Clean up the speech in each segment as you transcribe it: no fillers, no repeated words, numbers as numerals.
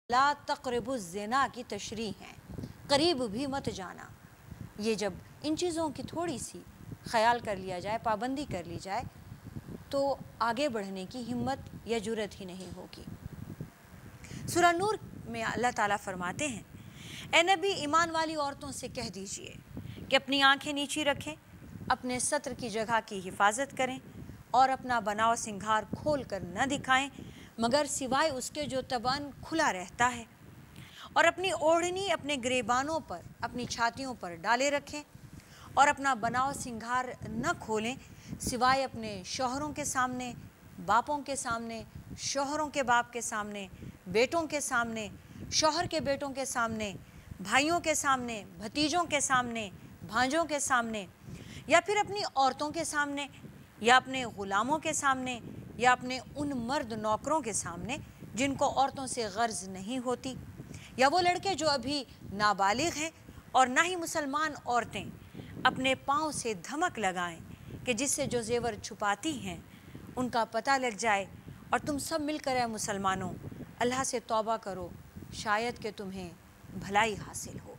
ला तक़रबु ज़िना की तशरीह हैं, करीब भी मत जाना। ये जब इन चीज़ों की थोड़ी सी ख्याल कर लिया जाए, पाबंदी कर ली जाए, तो आगे बढ़ने की हिम्मत या जुर्रत ही नहीं होगी। सूरह नूर में अल्लाह ताला फरमाते हैं, ए नबी, ईमान वाली औरतों से कह दीजिए कि अपनी आंखें नीची रखें, अपने सत्र की जगह की हिफाजत करें और अपना बनाव सिंगार खोल कर न दिखाएं मगर सिवाय उसके जो तबान खुला रहता है, और अपनी ओढ़नी अपने गिरेबानों पर, अपनी छातियों पर डाले रखें और अपना बनाव सिंगार न खोलें सिवाय अपने शौहरों के सामने, बापों के सामने, शौहरों के बाप के सामने, बेटों के सामने, शौहर के बेटों के सामने, भाइयों के सामने, भतीजों के सामने, भांजों के सामने, या फिर अपनी औरतों के सामने, या अपने ग़ुलामों के सामने, या अपने उन मर्द नौकरों के सामने जिनको औरतों से गर्ज नहीं होती, या वो लड़के जो अभी नाबालिग हैं, और ना ही मुसलमान औरतें अपने पाँव से धमक लगाएं कि जिससे जो जेवर छुपाती हैं उनका पता लग जाए। और तुम सब मिलकर ऐ मुसलमानों अल्लाह से तौबा करो, शायद कि तुम्हें भलाई हासिल हो।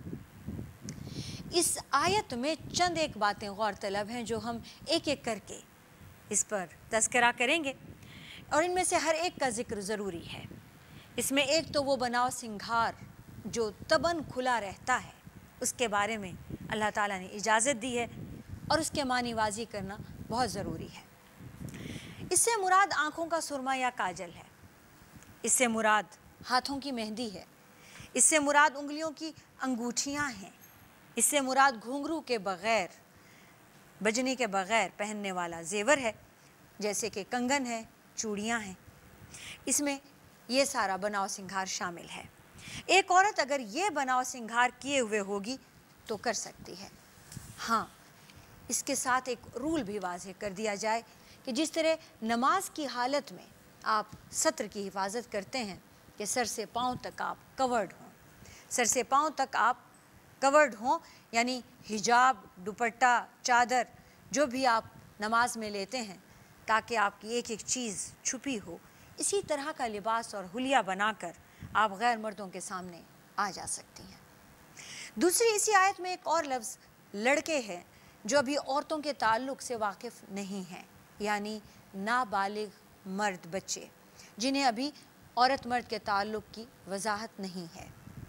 इस आयत में चंद एक बातें गौर तलब हैं जो हम एक एक करके इस पर तज़किरा करेंगे, और इनमें से हर एक का ज़िक्र ज़रूरी है। इसमें एक तो वो बनाव सिंगार जो तबन खुला रहता है, उसके बारे में अल्लाह ताला ने इजाज़त दी है और उसके मानी वाज़ी करना बहुत ज़रूरी है। इससे मुराद आँखों का सुरमा या काजल है, इससे मुराद हाथों की मेहंदी है, इससे मुराद उंगलियों की अंगूठियाँ हैं, इससे मुराद घुंघरू के बग़ैर, बजने के बग़ैर पहनने वाला जेवर है, जैसे कि कंगन है, चूड़ियाँ हैं। इसमें ये सारा बनाव सिंगार शामिल है। एक औरत अगर ये बनाव सिंगार किए हुए होगी तो कर सकती है। हाँ, इसके साथ एक रूल भी वाज़ेह कर दिया जाए कि जिस तरह नमाज की हालत में आप सत्र की हिफाजत करते हैं कि सर से पाँव तक आप कवर्ड हों, सर से पाँव तक आप कवर्ड हों, यानी हिजाब, दुपट्टा, चादर जो भी आप नमाज में लेते हैं ताकि आपकी एक एक चीज़ छुपी हो, इसी तरह का लिबास और हुलिया बनाकर आप गैर मर्दों के सामने आ जा सकती हैं। दूसरी इसी आयत में एक और लफ्ज़ लड़के हैं जो अभी औरतों के ताल्लुक़ से वाकिफ़ नहीं हैं, यानी नाबालिग मर्द बच्चे जिन्हें अभी औरत मर्द के ताल्लुक़ की वजाहत नहीं है।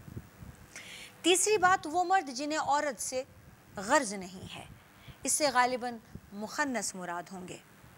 तीसरी बात, वो मर्द जिन्हें औरत से गर्ज नहीं है, इससे गालिबन मुखन्नस मुराद होंगे।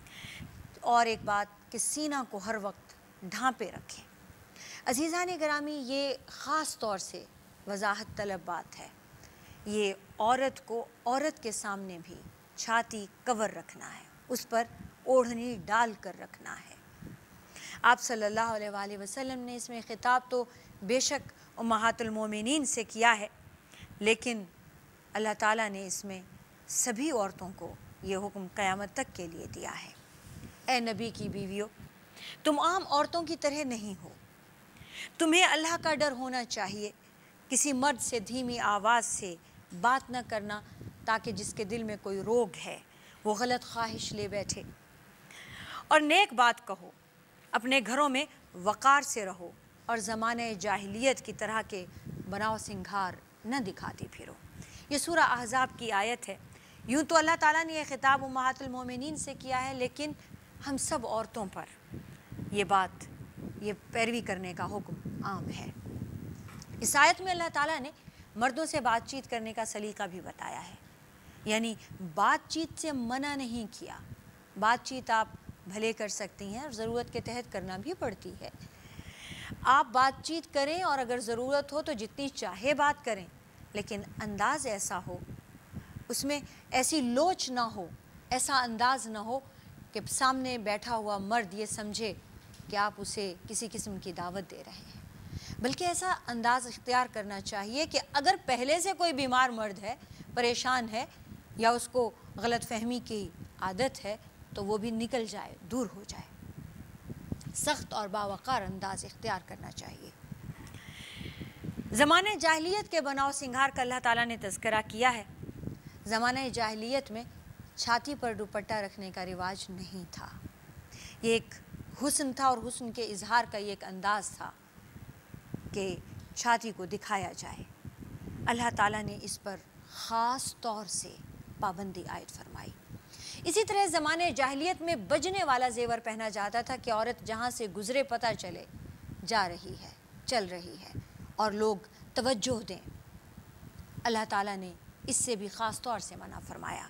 और एक बात कि सीना को हर वक्त ढांपे रखें। अज़ीज़ान गिरामी, ये ख़ास तौर से वजाहत तलब बात है। ये औरत को औरत के सामने भी छाती कवर रखना है, उस पर ओढ़नी डाल कर रखना है। आप सल्लल्लाहु अलैहि वसल्लम ने इसमें ख़िताब तो बेशक उम्महातुल मोमिनीन से किया है, लेकिन अल्लाह ताला ने इसमें सभी औरतों को ये हुक्म क़यामत तक के लिए दिया है। ए नबी की बीवियों, तुम आम औरतों की तरह नहीं हो, तुम्हें अल्लाह का डर होना चाहिए। किसी मर्द से धीमी आवाज़ से बात न करना ताकि जिसके दिल में कोई रोग है वो गलत ख्वाहिश ले बैठे, और नेक बात कहो। अपने घरों में वक़ार से रहो और ज़माने जाहिलियत की तरह के बनाव सिंगार न दिखाती फिरो। ये सूरह अहज़ाब की आयत है। यूँ तो अल्लाह ताला ने यह ख़िताब उम्महातुल मोमिनीन से किया है, लेकिन हम सब औरतों पर ये पैरवी करने का हुक्म आम है। इस आयत में अल्लाह ताला ने मर्दों से बातचीत करने का सलीका भी बताया है, यानी बातचीत से मना नहीं किया। बातचीत आप भले कर सकती हैं और ज़रूरत के तहत करना भी पड़ती है। आप बातचीत करें और अगर ज़रूरत हो तो जितनी चाहे बात करें, लेकिन अंदाज़ ऐसा हो, उसमें ऐसी लोच ना हो, ऐसा अंदाज़ ना हो कि सामने बैठा हुआ मर्द ये समझे कि आप उसे किसी किस्म की दावत दे रहे हैं। बल्कि ऐसा अंदाज़ इख्तियार करना चाहिए कि अगर पहले से कोई बीमार मर्द है, परेशान है, या उसको गलत फहमी की आदत है, तो वो भी निकल जाए, दूर हो जाए। सख्त और बावक़ार अंदाज़ इख्तियार करना चाहिए। ज़माने जाहिलियत के बनाव सिंगार का अल्लाह ताला ने तज़किरा किया है। ज़माने जाहिलियत में छाती पर दुपट्टा रखने का रिवाज नहीं था। ये एक हुस्न था और हुस्न के इजहार का ये एक अंदाज़ था। کہ چھاتی کو دکھایا جائے۔ اللہ تعالیٰ نے اس پر خاص طور سے پابندی عائد فرمائی۔ اسی طرح زمانے جاہلیت میں بجنے والا زیور پہنا جاتا تھا کہ عورت جہاں سے گزرے پتہ چلے جا رہی ہے، چل رہی ہے، اور لوگ توجہ دیں۔ اللہ تعالیٰ نے اس سے بھی خاص طور سے منع فرمایا۔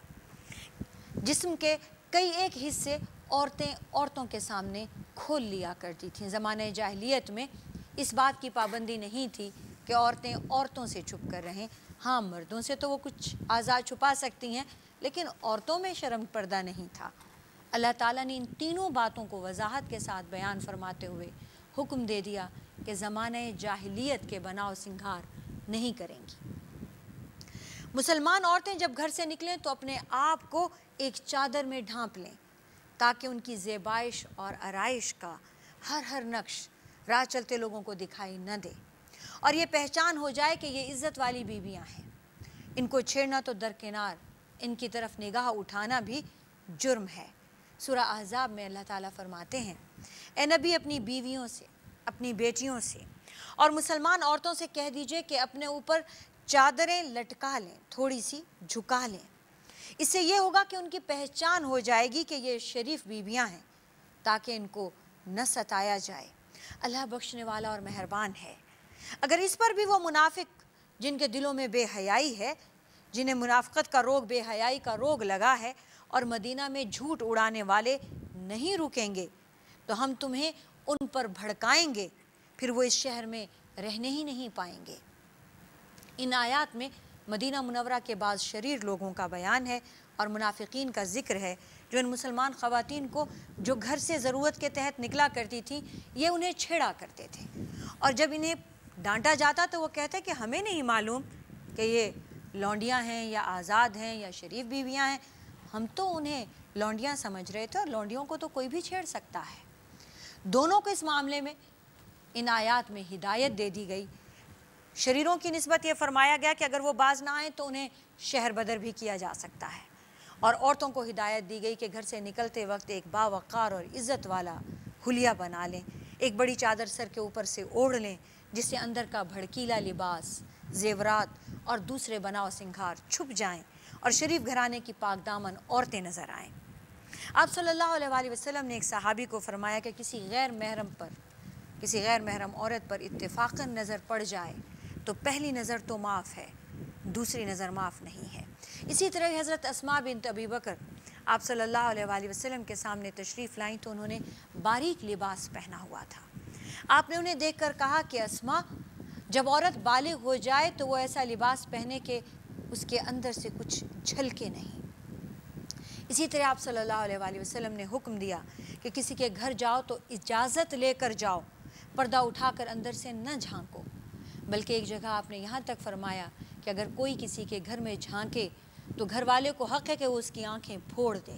جسم کے کئی ایک حصے عورتوں کے سامنے کھول لیا کرتی تھیں۔ زمانے جاہلیت میں اس بات کی پابندی نہیں تھی کہ عورتیں عورتوں سے چھپ کر رہیں۔ ہاں، مردوں سے تو وہ کچھ اعضاء چھپا سکتی ہیں، لیکن عورتوں میں شرم پردہ نہیں تھا۔ اللہ تعالیٰ نے ان تینوں باتوں کو وضاحت کے ساتھ بیان فرماتے ہوئے حکم دے دیا کہ زمانے جاہلیت کے بناؤ سنگھار نہیں کریں گی۔ مسلمان عورتیں جب گھر سے نکلیں تو اپنے آپ کو ایک چادر میں ڈھانپ لیں تاکہ ان کی زیبائش اور آرائش کا ہر نقش راہ چلتے لوگوں کو دکھائی نہ دے، اور یہ پہچان ہو جائے کہ یہ عزت والی بیویاں ہیں۔ ان کو چھیڑنا تو درکنار، ان کی طرف نگاہ اٹھانا بھی جرم ہے۔ سورہ احزاب میں اللہ تعالیٰ فرماتے ہیں، اے نبی اپنی بیویوں سے، اپنی بیٹیوں سے اور مسلمان عورتوں سے کہہ دیجئے کہ اپنے اوپر چادریں لٹکا لیں، تھوڑی سی جھکا لیں۔ اس سے یہ ہوگا کہ ان کی پہچان ہو جائے گی کہ یہ شریف بیویاں ہیں، تاکہ ان کو نہ ستایا جائے۔ اللہ بخشنے والا اور مہربان ہے۔ اگر اس پر بھی وہ منافق جن کے دلوں میں بے حیائی ہے، جنہیں منافقت کا روگ، بے حیائی کا روگ لگا ہے، اور مدینہ میں جھوٹ اڑانے والے نہیں رکیں گے تو ہم تمہیں ان پر بھڑکائیں گے، پھر وہ اس شہر میں رہنے ہی نہیں پائیں گے۔ ان آیات میں مدینہ منورہ کے بعض شریر لوگوں کا بیان ہے اور منافقین کا ذکر ہے، جو ان مسلمان خواتین کو جو گھر سے ضرورت کے تحت نکلا کرتی تھیں، یہ انہیں چھیڑا کرتے تھے، اور جب انہیں ڈانٹا جاتا تو وہ کہتے کہ ہمیں نہیں معلوم کہ یہ لونڈیاں ہیں یا آزاد ہیں یا شریف بیویاں ہیں، ہم تو انہیں لونڈیاں سمجھ رہے تھے، اور لونڈیوں کو تو کوئی بھی چھیڑ سکتا ہے۔ دونوں کو اس معاملے میں ان آیات میں ہدایت دے دی گئی۔ شریروں کی نسبت یہ فرمایا گیا کہ اگر وہ باز نہ آئیں تو انہیں شہر بدر بھی کیا جا سکتا ہے، اور عورتوں کو ہدایت دی گئی کہ گھر سے نکلتے وقت ایک باوقار اور عزت والا حلیہ بنا لیں، ایک بڑی چادر سر کے اوپر سے اوڑھ لیں جس سے اندر کا بھڑکیلا لباس، زیورات اور دوسرے بناؤ سنگھار چھپ جائیں اور شریف گھرانے کی پاک دامن عورتیں نظر آئیں۔ آپ صلی اللہ علیہ وآلہ وسلم نے ایک صحابی کو فرمایا کہ کسی غیر محرم عورت پر اتفاقاً نظر پڑ جائے تو پہلی نظر تو معاف ہے، دوسری نظر معاف نہیں ہے۔ اسی طرح حضرت اسماء بنت ابی بکر آپ صلی اللہ علیہ وآلہ وسلم کے سامنے تشریف لائیں تو انہوں نے باریک لباس پہنا ہوا تھا۔ آپ نے انہیں دیکھ کر کہا کہ اسماء، جب عورت بالغ ہو جائے تو وہ ایسا لباس پہنے کہ اس کے اندر سے کچھ جھلکے نہیں۔ اسی طرح آپ صلی اللہ علیہ وآلہ وسلم نے حکم دیا کہ کسی کے گھر جاؤ تو اجازت لے کر جاؤ، پردہ اٹھا کر اندر سے نہ جھانکو۔ بلکہ ایک جگہ آپ نے یہاں تک فرمایا کہ اگر کوئی کسی کے گھر میں جھانکے تو گھر والے کو حق ہے کہ وہ اس کی آنکھیں پھوڑ دے۔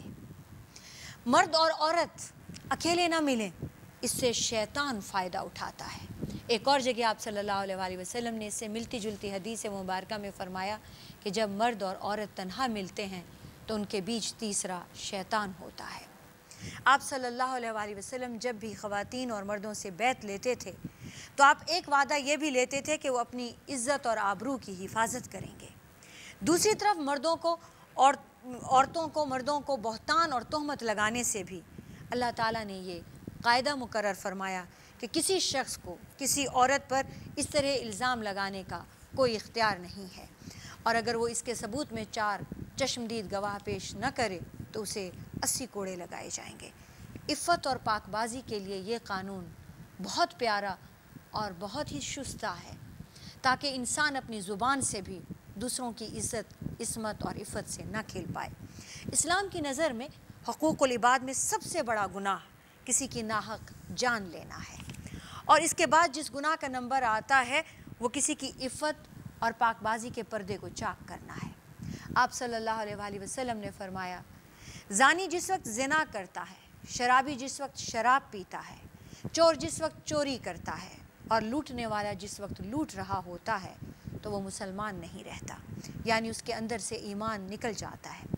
مرد اور عورت اکیلے نہ ملیں، اس سے شیطان فائدہ اٹھاتا ہے۔ ایک اور جگہ آپ صلی اللہ علیہ وآلہ وسلم نے اس سے ملتی جلتی حدیث مبارکہ میں فرمایا کہ جب مرد اور عورت تنہا ملتے ہیں تو ان کے بیچ تیسرا شیطان ہوتا ہے۔ آپ صلی اللہ علیہ وآلہ وسلم جب بھی خواتین اور مردوں سے بیعت لیتے تھے تو آپ ایک وعدہ یہ بھی لیتے تھے کہ وہ اپنی عزت اور آبرو کی حفاظت کریں گے۔ دوسری طرف عورتوں کو مردوں کو بہتان اور تہمت لگانے سے بھی اللہ تعالیٰ نے یہ قاعدہ مقرر فرمایا کہ کسی شخص کو کسی عورت پر اس طرح الزام لگانے کا کوئی اختیار نہیں ہے، اور اگر وہ اس کے ثبوت میں 4 چشمدید گواہ پیش نہ کرے تو اسے 80 کوڑے لگائے جائیں گے۔ عفت اور پاک بازی کے لیے یہ قانون بہت پیارا اور بہت ہی شستہ ہے، تاکہ انسان اپنی زبان سے بھی دوسروں کی عزت، عصمت اور عفت سے نہ کھیل پائے۔ اسلام کی نظر میں حقوق العباد میں سب سے بڑا گناہ کسی کی ناحق جان لینا ہے، اور اس کے بعد جس گناہ کا نمبر آتا ہے وہ کسی کی عفت اور پاک بازی کے پردے کو چاک کرنا ہے۔ آپ صلی اللہ علیہ وآلہ وسلم نے فرمایا، زانی جس وقت زنا کرتا ہے، شرابی جس وقت شراب پیتا ہے، چور جس وقت چوری کرتا ہے، اور لوٹنے والا جس وقت لوٹ رہا ہوتا ہے تو وہ مسلمان نہیں رہتا، یعنی اس کے اندر سے ایمان نکل جاتا ہے۔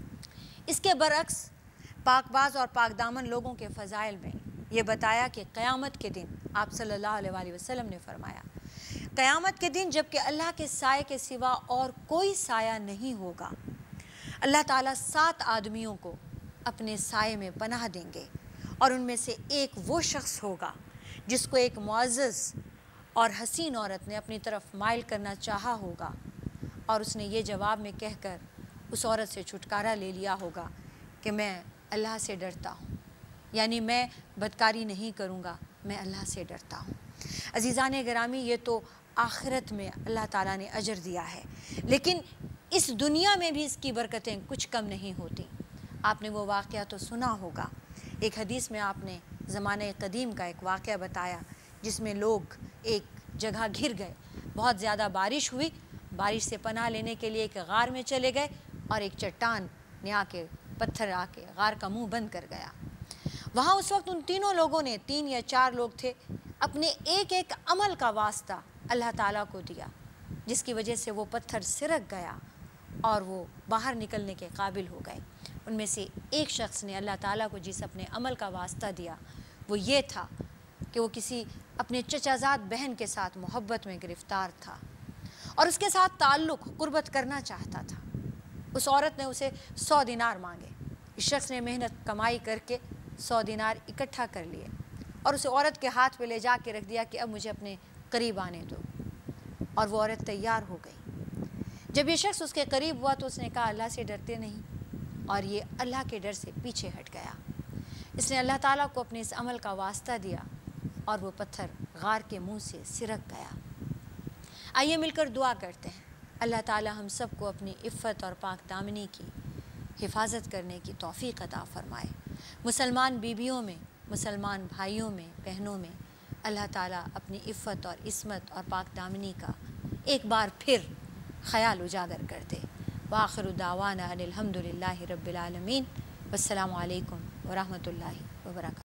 اس کے برعکس پاک باز اور پاک دامن لوگوں کے فضائل میں یہ بتایا کہ قیامت کے دن آپ صلی اللہ علیہ وآلہ وسلم نے فرمایا قیامت کے دن جب کہ اللہ کے سائے کے سوا اور کوئی سایہ نہیں ہوگا، اللہ تعالیٰ 7 آدمیوں کو اپنے سائے میں پناہ دیں گے، اور ان میں سے ایک وہ شخص ہوگا جس کو ایک معزز اور حسین عورت نے اپنی طرف مائل کرنا چاہا ہوگا، اور اس نے یہ جواب میں کہہ کر اس عورت سے چھٹکارا لے لیا ہوگا کہ میں اللہ سے ڈرتا ہوں، یعنی میں بدکاری نہیں کروں گا، میں اللہ سے ڈرتا ہوں۔ عزیزان گرامی، یہ تو آخرت میں اللہ تعالیٰ نے اجر دیا ہے، لیکن اس دنیا میں بھی اس کی برکتیں کچھ کم نہیں ہوتی۔ آپ نے وہ واقعہ تو سنا ہوگا، ایک حدیث میں آپ نے زمانہ قدیم کا ایک واقعہ بتایا جس میں لوگ ایک جگہ گھر گئے، بہت زیادہ بارش ہوئی، بارش سے پناہ لینے کے لیے ایک غار میں چلے گئے، اور ایک چٹان نے پتھر آ کے غار کا منہ بند کر گیا۔ وہاں اس وقت ان تینوں لوگوں نے، 3 یا 4 لوگ تھے، اپنے ایک ایک عمل کا واسطہ اللہ تعالیٰ کو دیا، جس کی وجہ سے وہ پتھر سرک گیا اور وہ باہر نکلنے کے قابل ہو گئے۔ ان میں سے ایک شخص نے اللہ تعالیٰ کو جس اپنے عمل کا واسطہ دیا وہ یہ تھا کہ وہ کسی اپنے چچا زاد بہن کے ساتھ محبت میں گرفتار تھا اور اس کے ساتھ تعلق قربت کرنا چاہتا تھا۔ اس عورت نے اسے 100 دینار مانگے، اس شخص نے محنت کمائی کر کے 100 دینار اکٹھا کر لیے اور اسے عورت کے ہاتھ پہ لے جا کے رکھ دیا کہ اب مجھے اپنے قریب آنے دو، اور وہ عورت تیار ہو گئی۔ جب یہ شخص اس کے قریب ہوا تو اس نے کہا اللہ سے ڈرتے نہیں، اور یہ اللہ کے ڈر سے پیچھے ہٹ گیا۔ اس نے اللہ تعالیٰ کو اپنے اس عمل کا واسطہ دیا اور وہ پتھر غار کے منہ سے سرک گیا۔ آئیے مل کر دعا کرتے ہیں، اللہ تعالیٰ ہم سب کو اپنی عفت اور پاک دامنی کی حفاظت کرنے کی توفیق عطا فرمائے۔ مسلمان بیویوں میں، مسلمان بھائیوں میں، بہنوں میں اللہ تعالیٰ اپنی عفت اور عصمت اور پاک دامنی کا ایک بار پھر خیال اجاگر کر دے۔ وآخر دعوانا ان الحمد للہ رب العالمین، والسلام علیکم ورحمۃ اللہ وبرکاتہ۔